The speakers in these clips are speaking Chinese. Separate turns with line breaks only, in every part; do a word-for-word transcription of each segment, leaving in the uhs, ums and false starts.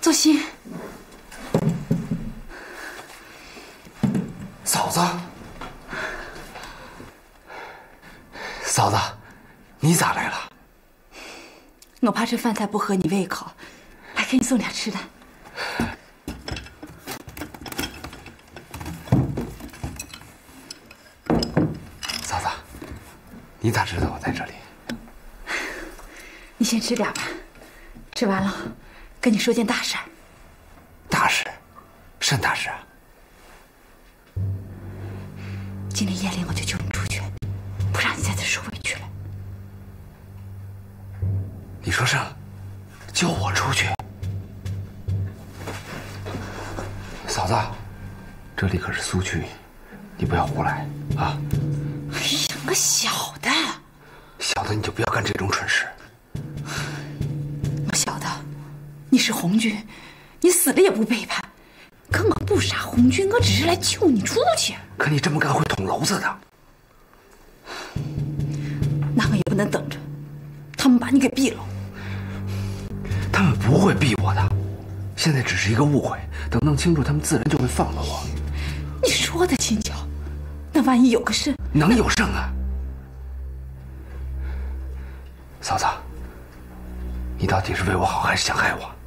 坐心。
嫂子，嫂子，你咋来了？
我怕这饭菜不合你胃口，来给你送点吃的。
嫂子，你咋知道我在这里？
你先吃点吧，吃完了，跟你说件大事儿。
大事？甚大事啊？
今天夜里我就救你出去，不让你在这受委屈了。
你说什么？救我出去？嫂子，这里可是苏区，你不要胡来啊！
哎呀，我晓得，
晓得你就不要干这种蠢事。
我晓得，你是红军，你死了也不背叛。可我不杀红军，我只是来救你出去。
可你这么干会捅娄子的。
那我也不能等着他们把你给毙了。
他们不会毙我的，现在只是一个误会，等弄清楚，他们自然就会放了我。
你说的轻巧，那万一有个甚？
能有甚啊？嫂子，你到底是为我好，还是想害我？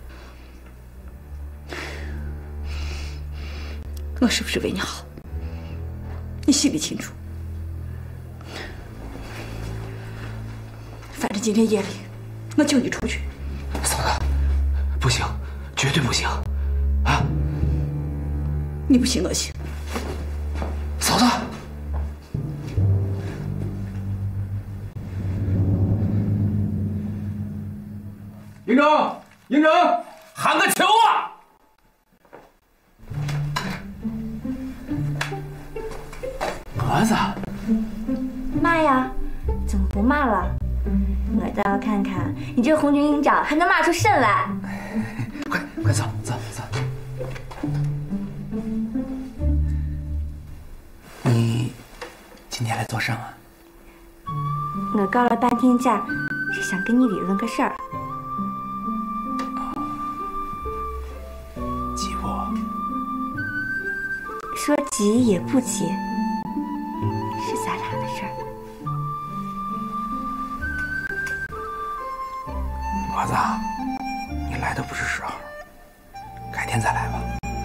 我是不是为你好，你心里清楚。反正今天夜里，我救你出去。
嫂子，不行，绝对不行，啊！
你不行，我行。
嫂子，
营长，营长，喊个球啊！
儿子，
骂呀，怎么不骂了？我倒要看看你这个红军营长还能骂出甚来！
快快走走走！你今天来做甚啊？
我告了半天假，是想跟你理论个事儿。
急不？
说急也不急，是咱俩的事儿。
儿子，你来的不是时候，改天再来吧。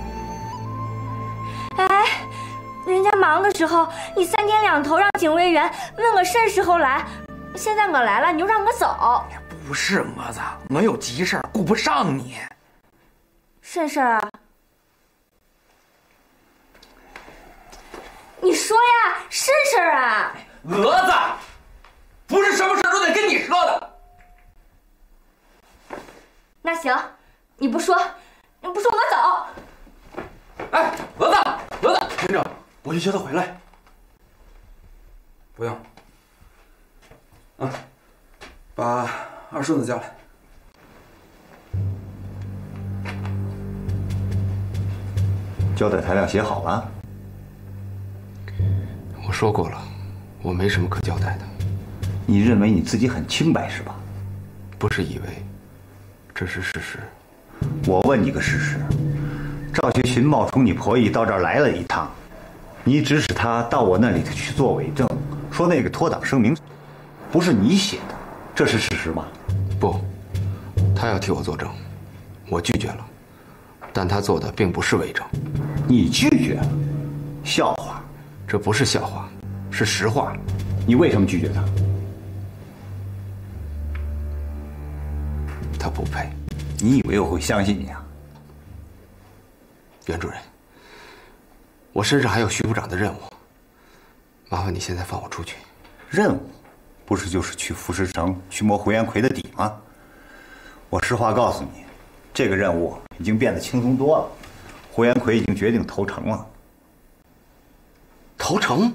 哎，人家忙的时候，你三天两头让警卫员问我甚时候来，现在我来了，你就让我走。
不是儿子，我有急事顾不上你。
甚事儿啊？你说呀，甚事儿啊？
蛾子，不是什么事都得跟你说的。
那行，你不说，你不说我走。
哎，蛾子，蛾子，
营长，我去叫他回来。
不用。啊，把二顺子叫来。
交代材料写好了。
我说过了，我没什么可交代的。
你认为你自己很清白是吧？
不是以为，这是事实。
我问你个事实：赵学群冒充你婆姨到这儿来了一趟，你指使他到我那里去做伪证，说那个脱党声明不是你写的，这是事实吗？
不，他要替我作证，我拒绝了，但他做的并不是伪证。
你拒绝了？笑话！
这不是笑话，是实话。
你为什么拒绝他？
他不配。
你以为我会相信你啊？
袁主任，我身上还有徐部长的任务，麻烦你现在放我出去。
任务，不是就是去富士城去摸胡元奎的底吗？我实话告诉你，这个任务已经变得轻松多了。胡元奎已经决定投诚了。
投诚？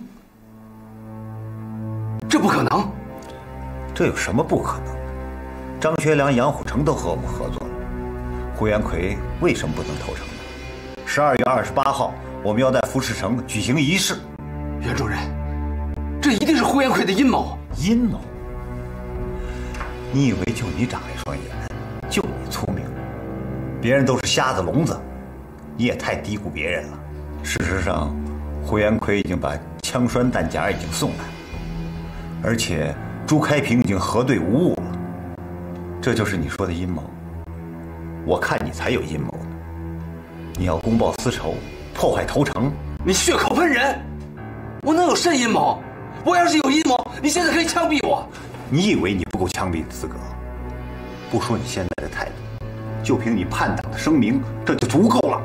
这不可能！
这有什么不可能？张学良、杨虎城都和我们合作了，胡元奎为什么不能投诚呢？十二月二十八号，我们要在富士城举行仪式。
袁主任，这一定是胡元奎的阴谋。
阴谋？你以为就你长一双眼，就你聪明？ 别人都是瞎子聋子，你也太低估别人了。事实上，胡延奎已经把枪栓弹夹已经送来，而且朱开平已经核对无误了。这就是你说的阴谋？我看你才有阴谋呢！你要公报私仇，破坏投诚。
你血口喷人！我能有甚阴谋？我要是有阴谋，你现在可以枪毙我。
你以为你不够枪毙的资格？不说你现在的态度，就凭你叛党的声明，这就足够了。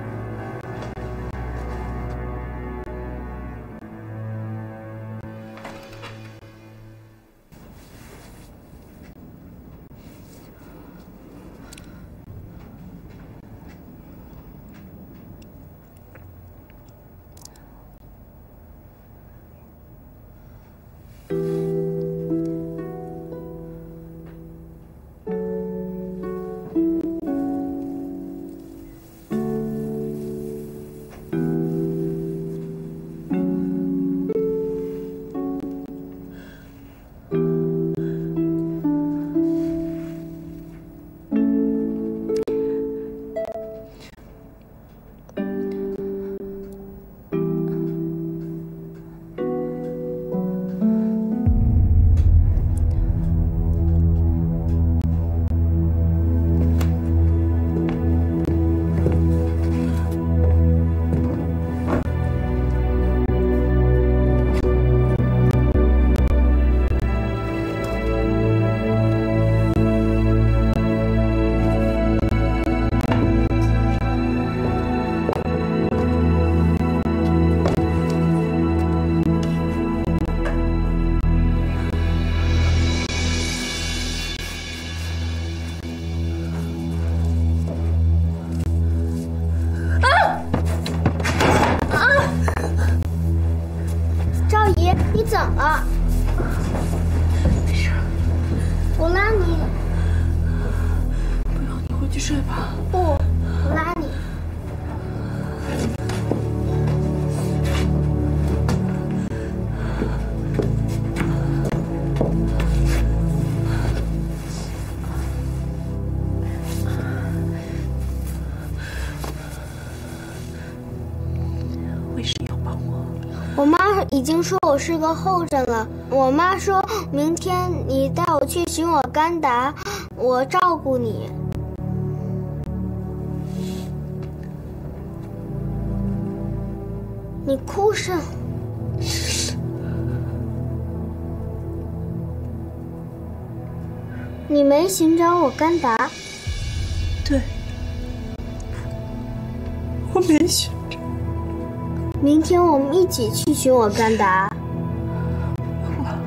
已经说我是个后生了。我妈说明天你带我去寻我干达，我照顾你。你哭什么？你没寻找我干达？
对，我没寻。
明天我们一起去寻我干达。
我，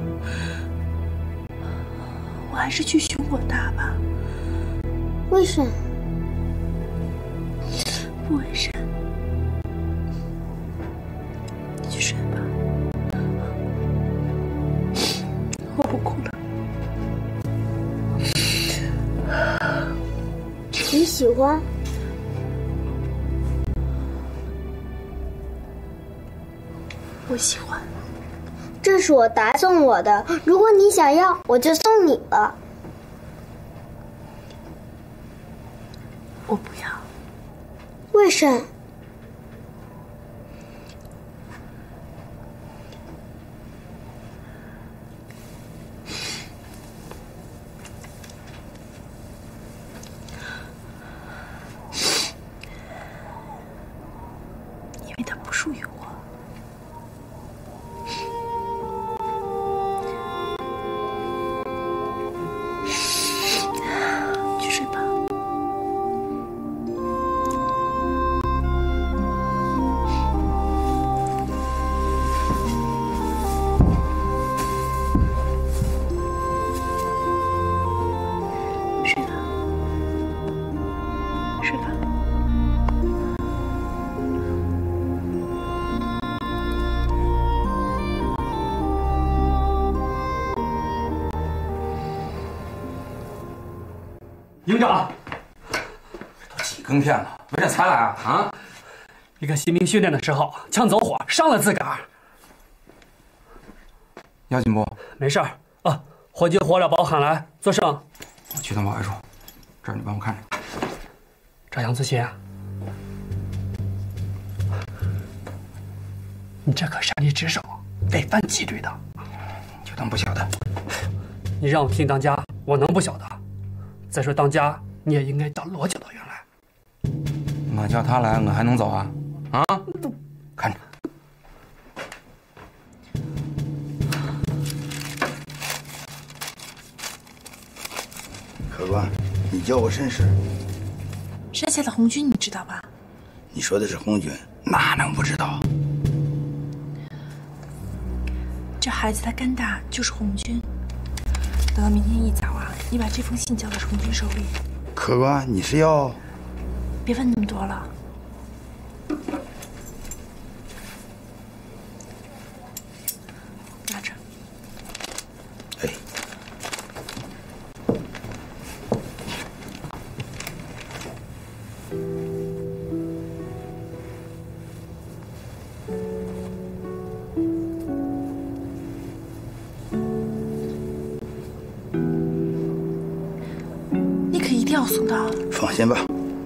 我还是去寻我大吧。
为什么？
不为啥。你去睡吧，我不哭了。
你喜欢？
我喜欢，
这是我达送我的。如果你想要，我就送你了。
我不要。
为什么？
因为它不属于我。
营长，都几更天了，为啥才来啊？啊！
一个新兵训练的时候，枪走火，伤了自个儿。
要紧不？
没事儿啊。伙计活了，把我喊来，做声。
我去趟保卫处，这儿你帮我看着。
这杨子贤，你这可擅离职守，违反纪律的。
就当不晓得。
你让我听当家，我能不晓得？再说当家，你也应该叫罗教导员来。
我叫他来，我还能走啊？啊？看着。
客官，你叫我甚事？
山下的红军你知道吧？
你说的是红军，哪能不知道？
这孩子他干大就是红军。等到明天一早啊，你把这封信交到红军手里。
客官，你是要……
别问那么多了。拿着。
哎。
要送到，
放心吧。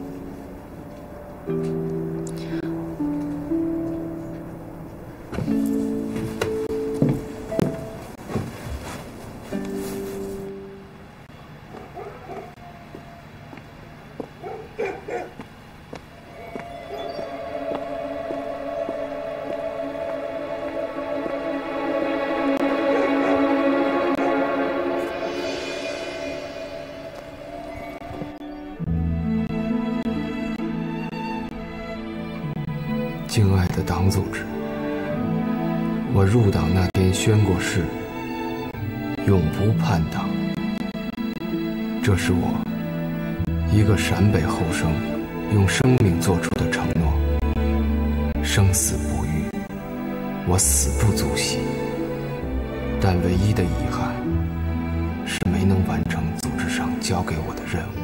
敬爱的党组织，我入党那天宣过誓，永不叛党。这是我一个陕北后生用生命做出的承诺。生死不渝，我死不足惜。但唯一的遗憾是没能完成组织上交给我的任务。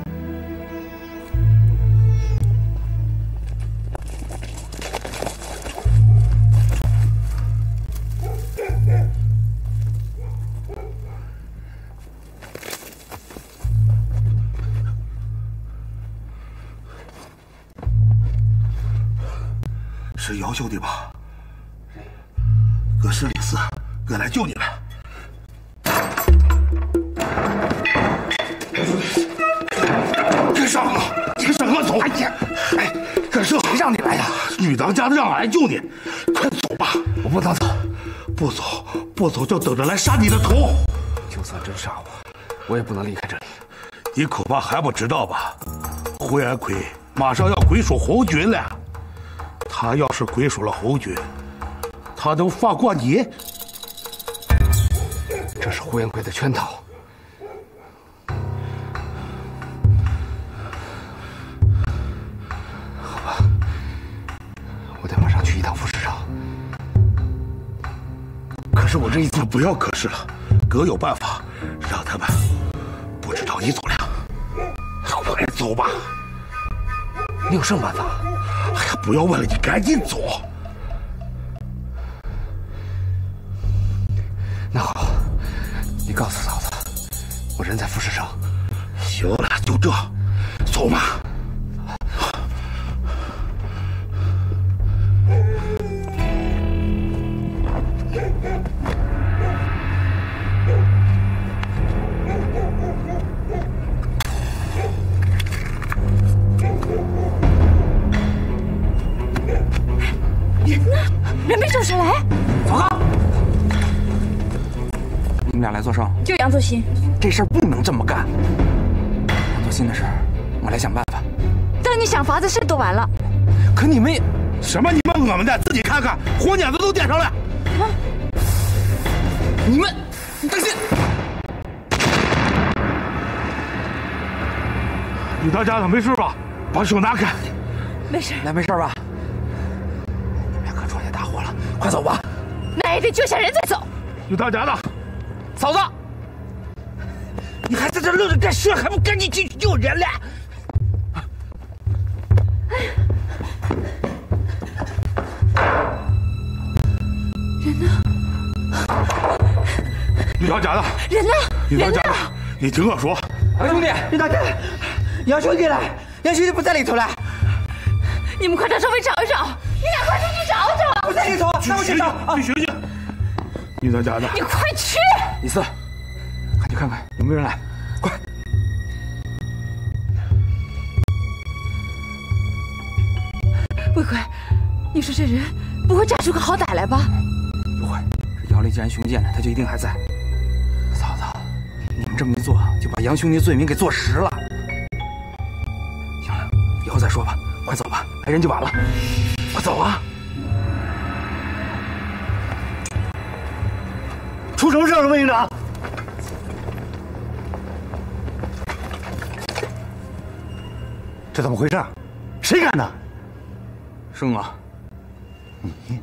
是姚兄弟吧？搁市里死，哥来救你了。跟上我，跟上我走！哎呀，哎，葛胜，谁让你来的？女当家的让俺来救你，快走吧！
我不能走，
不走，不走就等着来杀你的头。
就算真杀我，我也不能离开这里。
你恐怕还不知道吧？胡延奎马上要归属红军了。他要是归属了红军，他能放过你？
这是胡延奎的圈套。好吧，我得马上去一趟副市场。可是我这一次
不要可是了，哥有办法让他们不知道你走了。快走吧！
你有什么办法？
哎呀，不要问了，你赶紧走。
那好，你告诉嫂子，我人在副市场。
行了，就这，走吧。
人呢？人没救出来。
走开！你们俩来做甚？
就杨作新。
这事儿不能这么干。杨作新的事，我来想办法。
等你想法子，事都完了。
可你们
什么？你们我们的，自己看看，火捻子都点上了。
啊、你们，你当心！
女当家的没事吧？把手拿开。
没事。
来，没事吧？
快走吧！
那也得救下人再走。
女当家的，
嫂子，你还在这愣着干什？还不赶紧进去救人了？
人呢？
女当家的，
人呢？
女当家的，你听我说。
二兄弟，女当家，杨兄弟来， 杨兄弟不在里头了。
你们快到周围找一找，你俩快出去找找。
不在里头，那我去找。
去学去。女当家的，
你快去！
李四，快去看看有没有人来，快！
魏奎，你说这人不会炸出个好歹来吧？
不会，这姚丽既然雄见了，他就一定还在。嫂子，你们这么一做，就把杨兄弟罪名给坐实了。行了，以后再说吧，快走吧，来人就晚了。快走啊！出什么事了，魏营长？这怎么回事？谁干的？生啊！你？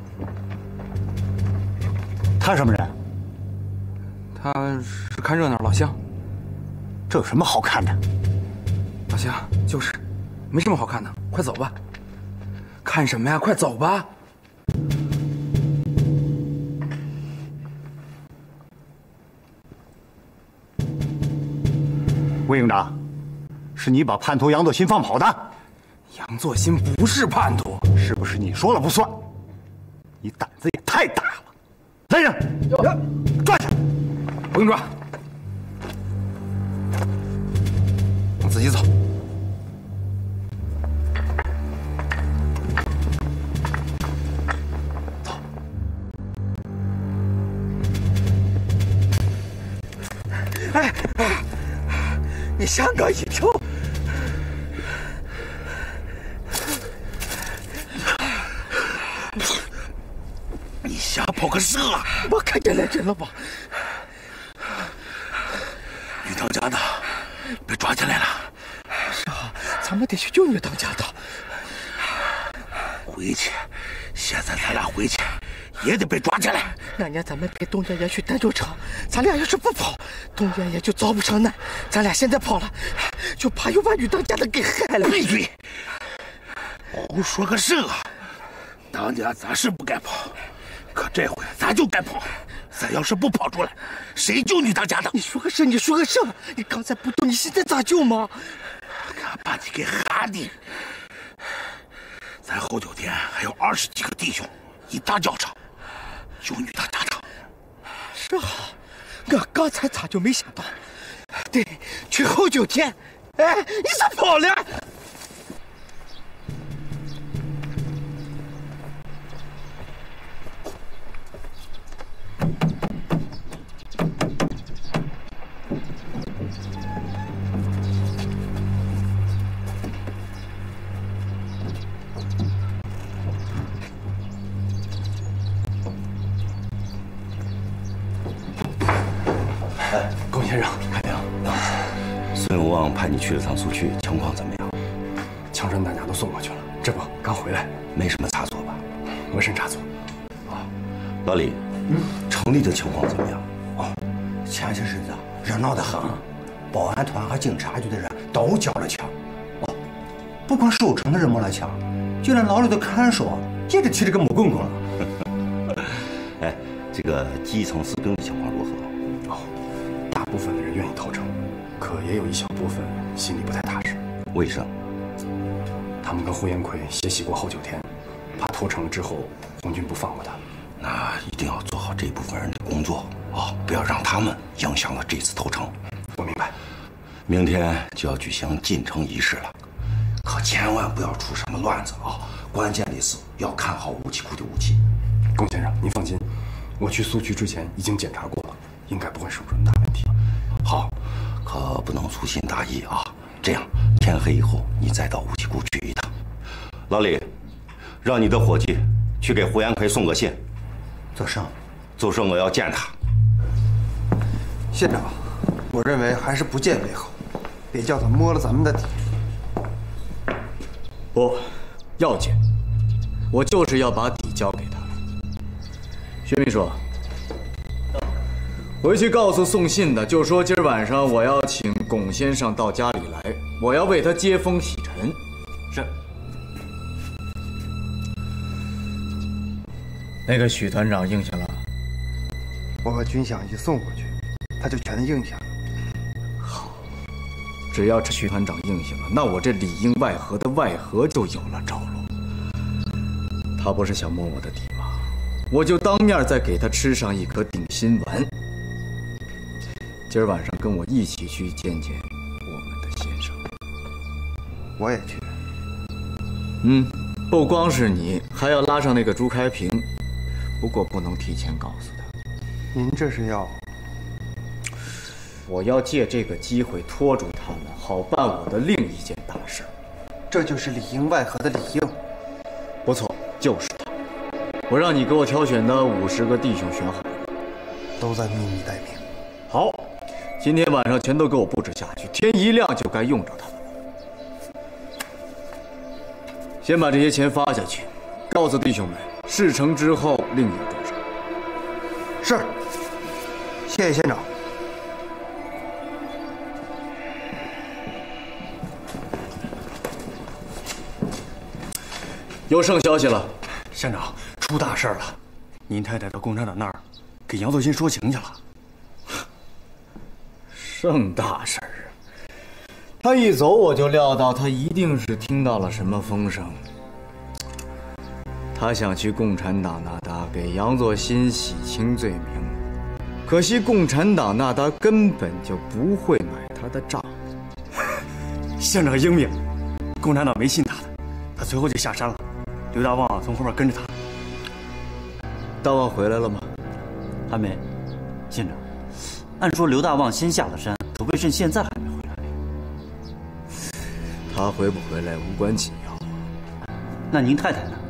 他什么人？他是看热闹老乡。这有什么好看的？老乡，就是，没什么好看的。快走吧！看什么呀？快走吧！魏营长，是你把叛徒杨作新放跑的？杨作新不是叛徒，是不是你说了不算？你胆子也太大了！来人，抓起来！不用抓，我自己走。走。哎哎，你吓我一跳！
你瞎跑个啥？
我看见来人了吧？
女当家的被抓起来了。
是啊，咱们得去救女当家的。
回去，现在咱俩回去也得被抓起来。
那年咱们陪董爷爷去丹州城，咱俩要是不跑，董爷爷就遭不上难。咱俩现在跑了，就怕又把女当家的给害了。
闭嘴！胡说个什啊！当年咱是不该跑，可这回咱就该跑。咱要是不跑出来，谁救女当家的？
你说个什？你说个什？你刚才不救，你现在咋救吗？
看把你给喊的！咱后九天还有二十几个弟兄，一大教场，救女当家的。
是啊，我刚才咋就没想到？对，去后九天。哎，你咋跑了？
龚先生，开庭。孙有望派你去了趟苏区，情况怎么样？
枪声大家都送过去了，这不刚回来，
没什么差错吧？
没什么差错。
啊，老李，嗯，城里的情况怎么样？
哦，前些日子热闹得很，保安团和警察局的人都交了枪。哦，不光守城的人没了枪，就连牢里的看守也得提着个木棍棍了。
哎，这个基层士兵的情况如何？
哦，大部分的人愿意投诚，可也有一小部分心里不太踏实。
为什么？
他们跟胡延奎协议过后九天，怕投诚了之后红军不放过他。
那一定要做好这部分人的工作啊，不要让他们影响了这次投诚。
我明白。
明天就要举行进城仪式了，可千万不要出什么乱子啊！关键的是要看好武器库的武器。
龚先生，您放心，我去苏区之前已经检查过了，应该不会出什么大问题。
好，可不能粗心大意啊！这样天黑以后你再到武器库去一趟。老李，让你的伙计去给胡延奎送个信。
奏声，
奏声，我要见他。
县长，我认为还是不见为好，别叫他摸了咱们的底。
不，要见，我就是要把底交给他。薛秘书，回去告诉送信的，就说今儿晚上我要请龚先生到家里来，我要为他接风洗尘。是。那个许团长应下了。
我把军饷一送过去，他就全应下了。
好， 只要这徐团长应下了，那我这里应外合的外合就有了着落。他不是想摸我的底吗？我就当面再给他吃上一颗定心丸。今儿晚上跟我一起去见见我们的先生。
我也去。
嗯，不光是你，还要拉上那个朱开平，不过不能提前告诉他。
您这是要？
我要借这个机会拖住他们，好办我的另一件大事。
这就是里应外合的里应。
不错，就是他。我让你给我挑选的五十个弟兄选好了，
都在秘密待命。
好，今天晚上全都给我布置下去，天一亮就该用着他们了。先把这些钱发下去，告诉弟兄们，事成之后另有重赏。
是，谢谢县长。
有圣消息了，
县长，出大事了！您太太到共产党那儿给杨作新说情去了。
盛大事儿！他一走，我就料到他一定是听到了什么风声。他想去共产党那达给杨作新洗清罪名，可惜共产党那达根本就不会买他的账。
县长英明，共产党没信他的，他随后就下山了。刘大旺从后面跟着他。
大旺回来了吗？
还没。县长，按说刘大旺先下了山，可为甚现在还没回来？
他回不回来无关紧要。
那您太太呢？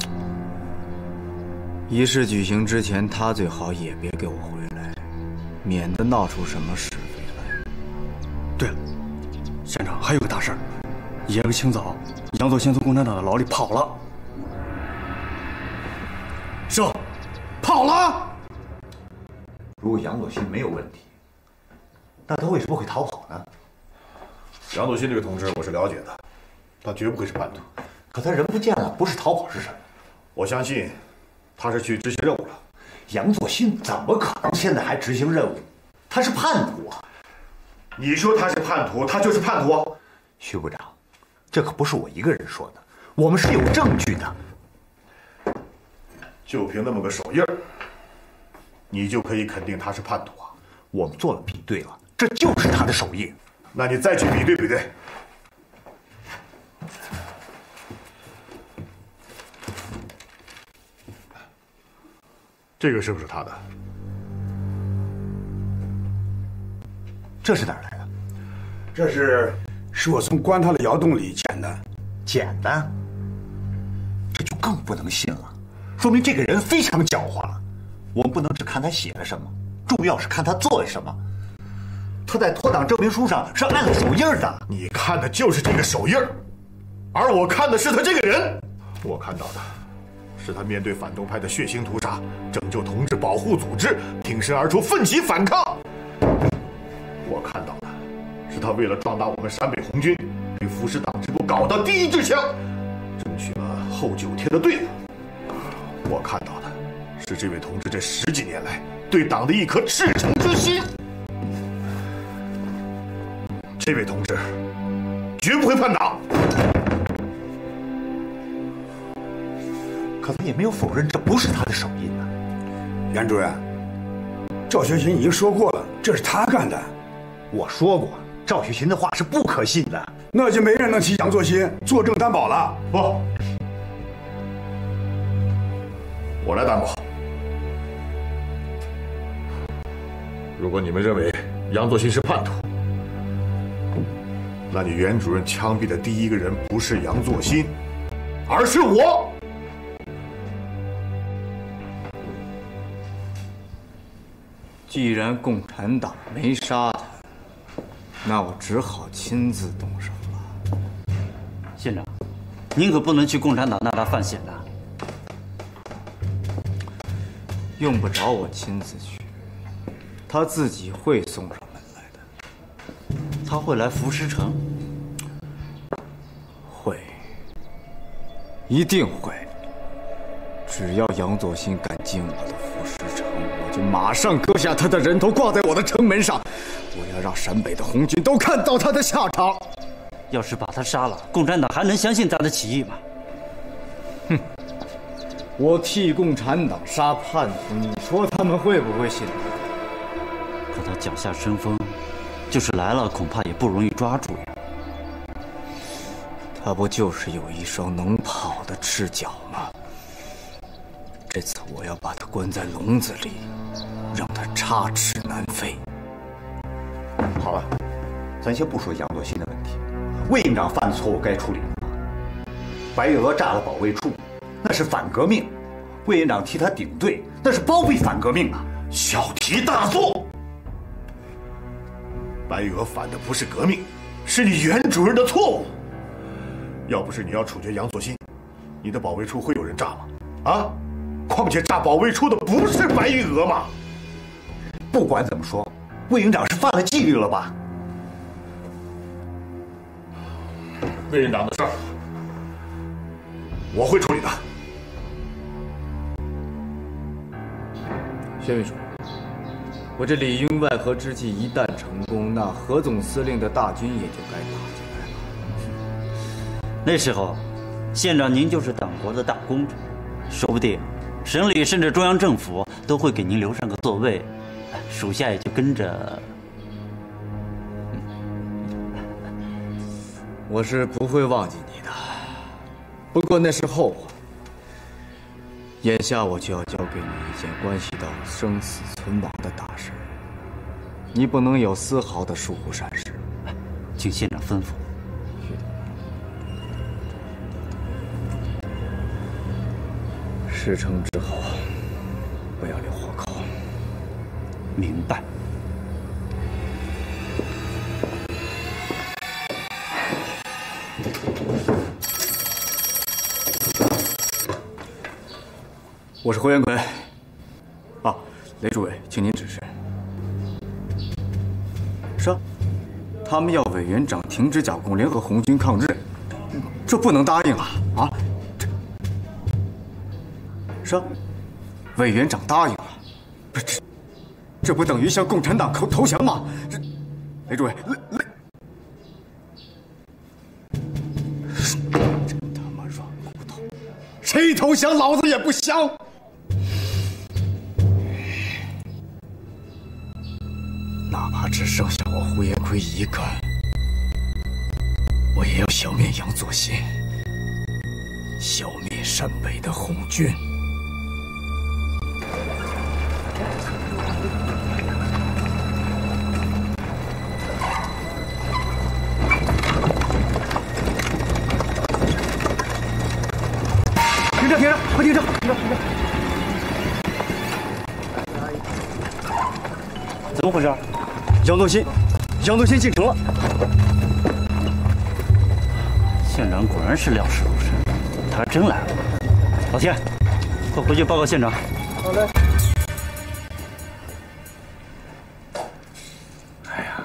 仪式举行之前，他最好也别给我回来，免得闹出什么是非来。
对了，县长还有个大事儿，爷个清早，杨作新从共产党的牢里跑了。
是，跑了。如果杨作新没有问题，那他为什么会逃跑呢？
杨作新这个同志我是了解的，他绝不会是叛徒。
可他人不见了，不是逃跑是什么？
我相信他是去执行任务了。
杨作新怎么可能现在还执行任务？他是叛徒啊！
你说他是叛徒，他就是叛徒啊！
徐部长，这可不是我一个人说的，我们是有证据的。
就凭那么个手印儿，你就可以肯定他是叛徒啊？
我们做了比对了，这就是他的手印。
那你再去比对比对。这个是不是他的？
这是哪儿来的？
这是是我从关他的窑洞里捡的。
捡的？这就更不能信了，说明这个人非常狡猾了。我们不能只看他写了什么，重要是看他做了什么。他在脱党证明书上是按了手印的。
你看的就是这个手印，而我看的是他这个人。我看到的是他面对反动派的血腥屠杀，拯救同志保护组织，挺身而出，奋起反抗。我看到的是他为了壮大我们陕北红军，与扶持党支部搞到第一支枪，争取了后九天的队伍。我看到的是这位同志这十几年来对党的一颗赤诚之心。这位同志绝不会叛党。
可他也没有否认这不是他的手印呢。
袁主任，赵学勤已经说过了，这是他干的。
我说过，赵学勤的话是不可信的。
那就没人能替杨作新作证担保了。
不，我来担保。如果你们认为杨作新是叛徒，那你袁主任枪毙的第一个人不是杨作新，而是我。
既然共产党没杀他，那我只好亲自动手了。
县长，您可不能去共产党那达犯险的。
用不着我亲自去，他自己会送上门来的。
他会来福石城？
会，一定会。只要杨作新敢进我的福石城，我我就马上割下他的人头挂在我的城门上，我要让陕北的红军都看到他的下场。
要是把他杀了，共产党还能相信咱的起义吗？
哼！我替共产党杀叛徒，你说他们会不会信？
可他脚下生风，就是来了，恐怕也不容易抓住呀。
他不就是有一双能跑的赤脚吗？这次我要把他关在笼子里，让他插翅难飞。
好了，咱先不说杨作新的问题，魏营长犯的错误该处理了。白月娥炸了保卫处，那是反革命；魏营长替他顶罪，那是包庇反革命啊！
小题大做。白月娥反的不是革命，是你袁主任的错误。要不是你要处决杨作新，你的保卫处会有人炸吗？啊！况且炸保卫处的不是白玉娥吗？
不管怎么说，魏营长是犯了纪律了吧？
魏营长的事儿，我会处理的。
宣秘书，我这里应外合之计一旦成功，那何总司令的大军也就该打进来了。
那时候，县长您就是党国的大功臣，说不定省里甚至中央政府都会给您留上个座位，属下也就跟着。
我是不会忘记你的，不过那是后话。眼下我就要交给你一件关系到生死存亡的大事，你不能有丝毫的疏忽闪失。
请县长吩咐。
事成之后，不要留活口。
明白。
我是胡元奎。啊，雷主委，请您指示。是啊，他们要委员长停止剿共，联合红军抗日，这不能答应啊！啊，这是啊，委员长答应了，不是这，这不等于向共产党投投降吗？这，雷主委，雷雷，真他妈软骨头，谁投降老子也不降！哪怕只剩下我胡延奎一个，我也要消灭杨作新，消灭陕北的红军。停车！停车！快停车！停车！停车！
怎么回事？
杨作新，杨作新进城了。
县长果然是料事如神，他还真来了。老田，快回去报告县长。
好嘞。
哎呀，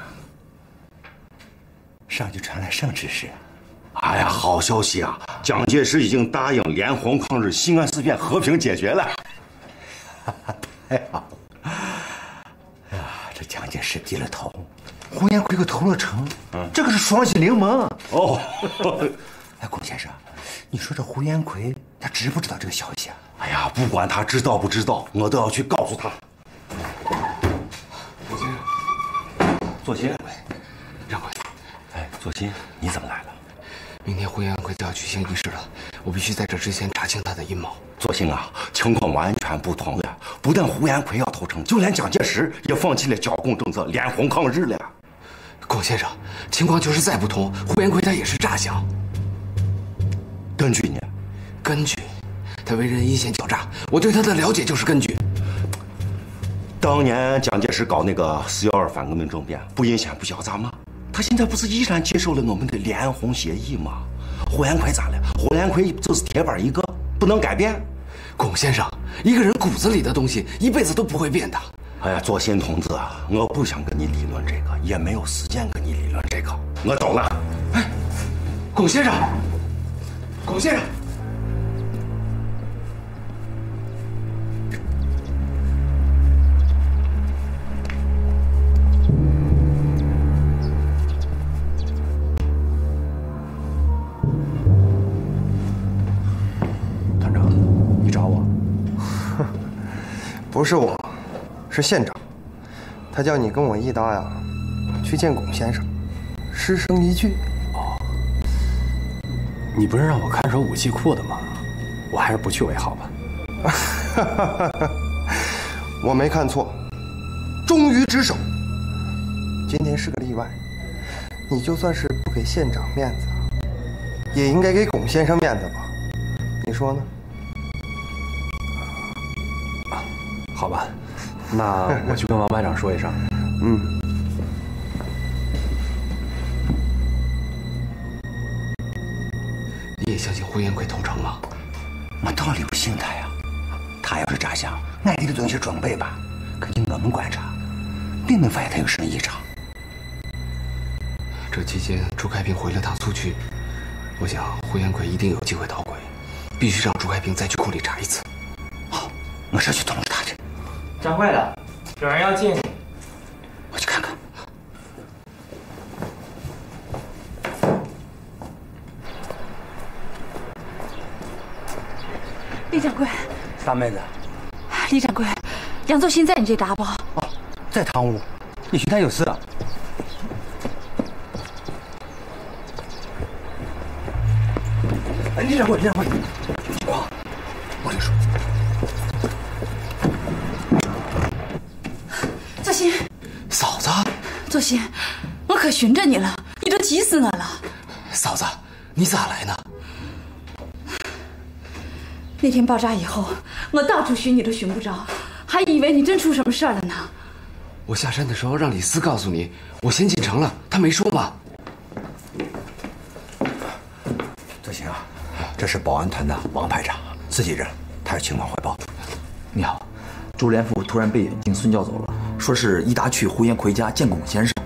上级传来什么指示？哎呀，好消息啊！蒋介石已经答应连红抗日，西安事变和平解决了。太好了！哎呀，这蒋介石低了头，胡延奎可投了诚，嗯，这个是双喜临门哦。哎，龚先生，你说这胡延奎他知不知道这个消息啊？哎呀，不管他知道不知道，我都要去告诉他。
左先生，
左新，
让开！
哎，左新，你怎么来了？
明天胡延奎就要举行仪式了，我必须在这之前查清他的阴谋。
左新啊，情况完全不同了。不但胡延奎要投诚，就连蒋介石也放弃了剿共政策，连红抗日了。
龚先生，情况就是再不同，胡延奎他也是诈降。
根据呢？
根据，他为人阴险狡诈，我对他的了解就是根据。
当年蒋介石搞那个四幺二反革命政变，不阴险不狡诈吗？他现在不是依然接受了我们的联红协议吗？胡延奎咋了？胡延奎就是铁板一个，不能改变。
龚先生，一个人骨子里的东西一辈子都不会变的。
哎呀，左新同志，我不想跟你理论这个，也没有时间跟你理论这个，我走了。
哎，龚先生，龚先生。
不是我，是县长，他叫你跟我一搭呀，去见龚先生，师生一聚。
哦，你不是让我看守武器库的吗？我还是不去为好吧。
我没看错，忠于职守。今天是个例外，你就算是不给县长面子，也应该给龚先生面子吧？你说呢？
好吧，那我去跟王排长说一声。
嗯。
你也相信胡延奎投诚吗？
我道理不信他呀。他要是诈降，俺得做些准备吧。可据我们观察，并没发现他有什么异常。
这期间，朱开平回了趟苏区，我想胡延奎一定有机会逃鬼，必须让朱开平再去库里查一次。
好，我上去通知他去。
掌柜的，有人要见你。
我去看看。
李掌柜，
大妹子，
李掌柜，杨作新在你这搭不？
哦，在堂屋，也许他有事啊。哎，李掌柜，李掌柜，有情况，我跟你说。
作新，
嫂子，
作新，我可寻着你了，你都急死我了。
嫂子，你咋来呢？
那天爆炸以后，我到处寻你都寻不着，还以为你真出什么事儿了呢。
我下山的时候让李斯告诉你，我先进城了，他没说吗？
作新啊，这是保安团的王排长，自己人，他有情况汇报。
你好，朱连富突然被眼镜孙叫走了，说是一达去胡延奎家见龚先生。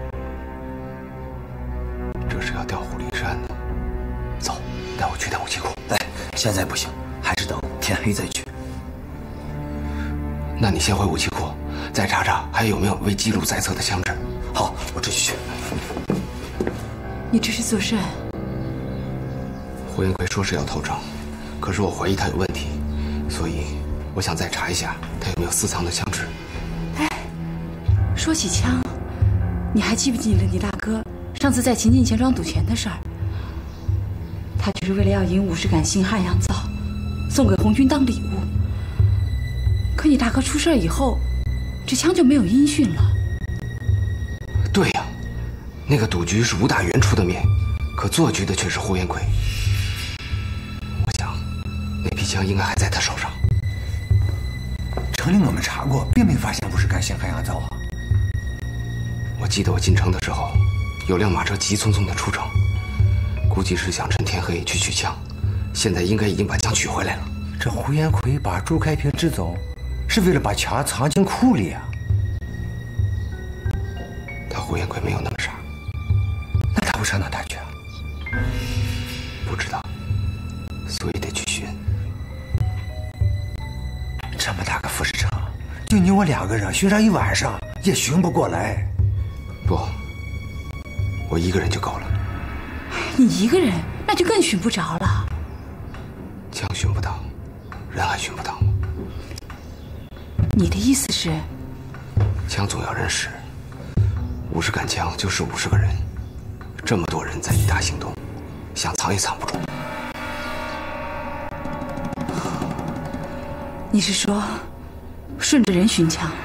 这是要调虎离山的。走，带我去趟武器库。
哎，现在不行，还是等天黑再去。
那你先回武器库，再查查还有没有未记录在册的枪支。
好，我这就去。
你这是做甚？
胡延奎说是要投诚，可是我怀疑他有问题，所以我想再查一下他有没有私藏的枪支。
哎，说起枪，你还记不记得你大哥上次在秦晋钱庄赌钱的事儿？他就是为了要赢五十杆新汉阳造，送给红军当礼物。可你大哥出事以后，这枪就没有音讯了。
对呀，那个赌局是吴大元出的面，可做局的却是胡延奎。我想，那批枪应该还在他手上。
城里我们查过，并没发现五十杆新汉阳造啊。
我记得我进城的时候，有辆马车急匆匆的出城，估计是想趁天黑去取枪。现在应该已经把枪取回来了。
这胡延奎把朱开平支走，是为了把枪藏进库里啊。
他胡延奎没有那么傻。
那他会上哪去啊？
不知道，所以得去寻。
这么大个富士城，就你我两个人寻上一晚上也寻不过来。
不，我一个人就够了。
你一个人，那就更寻不着了。
枪寻不到，人还寻不到。
你的意思是？
枪总要人使，五十杆枪就是五十个人，这么多人在一大行动，想藏也藏不住。
你是说，顺着人寻枪？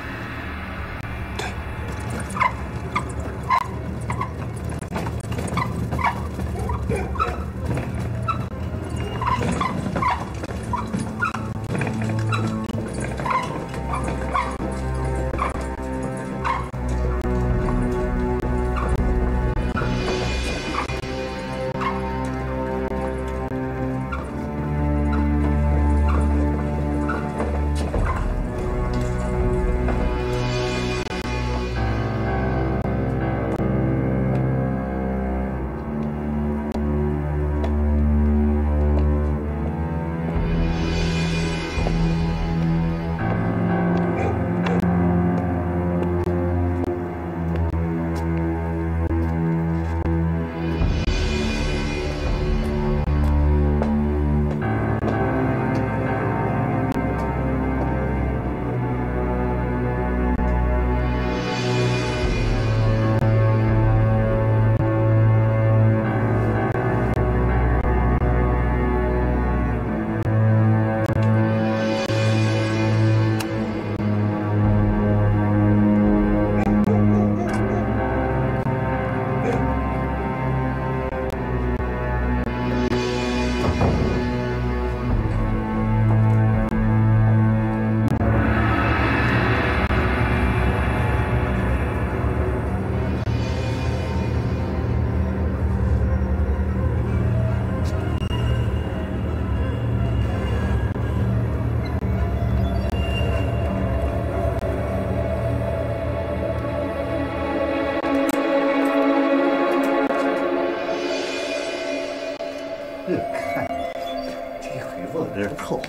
看，这回我这臭。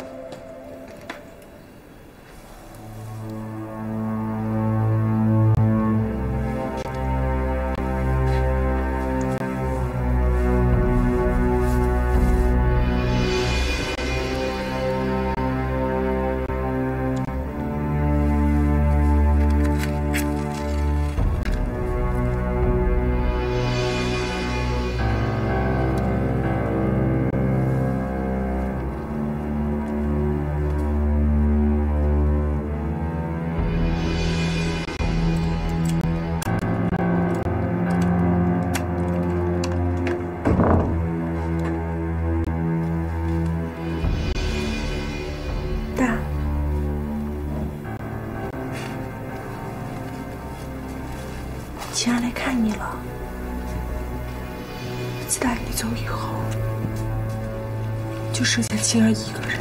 晴儿来看你了。自打你走以后，就剩下晴儿一个人。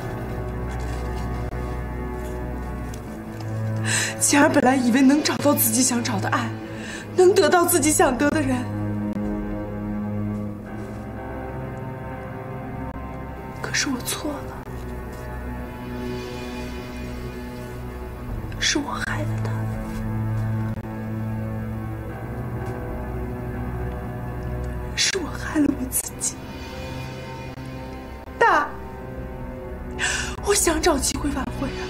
晴儿本来以为能找到自己想找的爱，能得到自己想得的人，可是我错了，是我害了他。是我害了我自己。大，我想找机会挽回啊，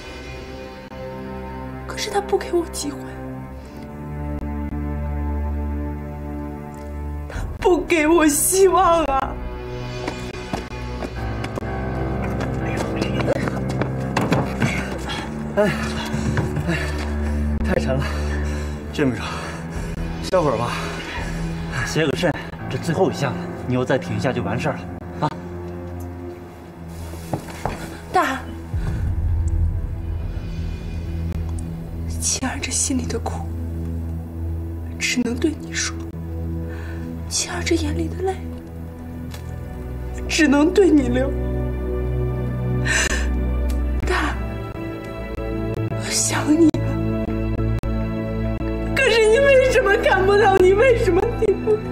可是他不给我机会，他不给我希望啊。
哎，哎，太沉了，这么着，歇会儿吧。
歇个肾。这最后一项了，你要再挺一下就完事儿了，啊！
大，晴儿这心里的苦，只能对你说；晴儿这眼里的泪，只能对你流。大，我想你了，可是你为什么看不到？你为什么听不到？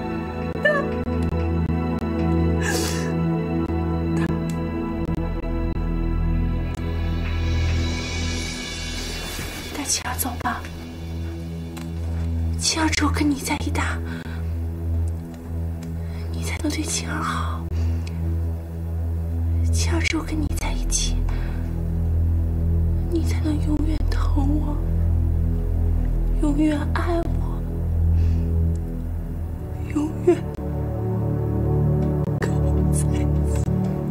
晴儿，走吧。晴儿，只有跟你在一搭，你才能对晴儿好。晴儿，只有跟你在一起，你才能永远疼我，永远爱我，永远跟我在一起。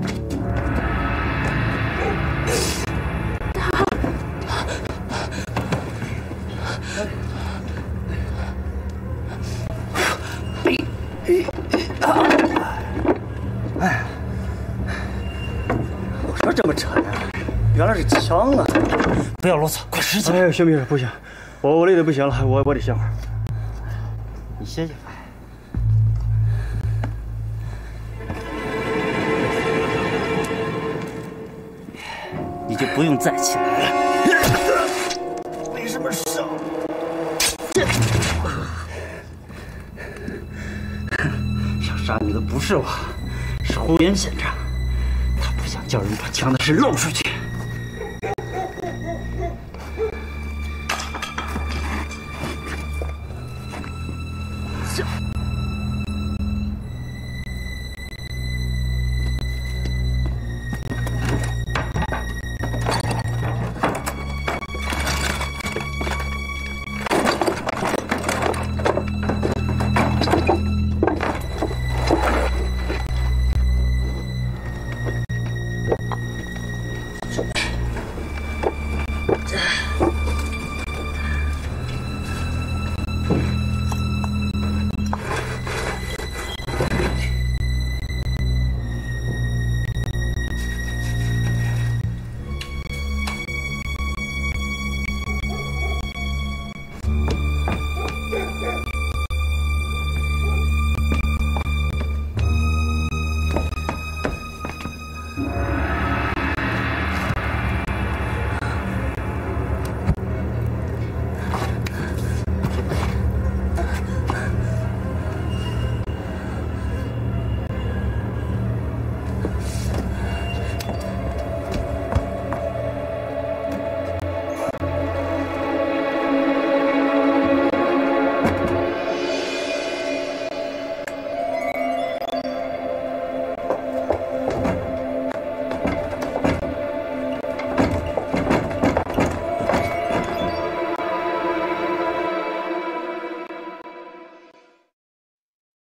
哎，我说这么沉呀，原来是枪啊！
不要啰嗦，快使劲！
哎，兄弟，不行，我我累得不行了，我我得歇会儿。
你歇歇吧。你就不用再起来了。
没什么事。
想杀你的不是我，是胡元县长。他不想叫人把枪的事露出去。